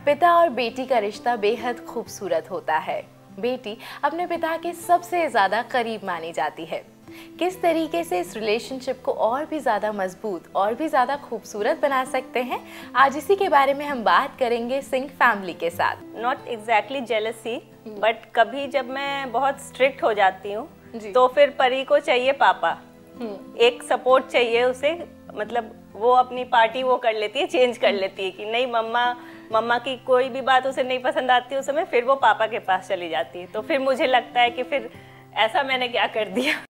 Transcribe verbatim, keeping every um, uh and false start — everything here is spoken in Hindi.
पिता और बेटी का रिश्ता बेहद खूबसूरत होता है। बेटी अपने पिता के सबसे ज़्यादा करीब मानी जाती है। किस तरीके से इस रिलेशनशिप को और भी ज़्यादा मजबूत और भी ज़्यादा खूबसूरत बना सकते हैं, आज इसी के बारे में हम बात करेंगे सिंह फैमिली के साथ। नॉट एग्जैक्टली जेलसी, बट कभी जब मैं बहुत स्ट्रिक्ट हो जाती हूँ तो फिर परी को चाहिए पापा, एक सपोर्ट चाहिए उसे। मतलब वो अपनी पार्टी वो कर लेती है, चेंज कर लेती है कि नहीं मम्मा मम्मा की कोई भी बात उसे नहीं पसंद आती उस समय, फिर वो पापा के पास चली जाती है। तो फिर मुझे लगता है कि फिर ऐसा मैंने क्या कर दिया।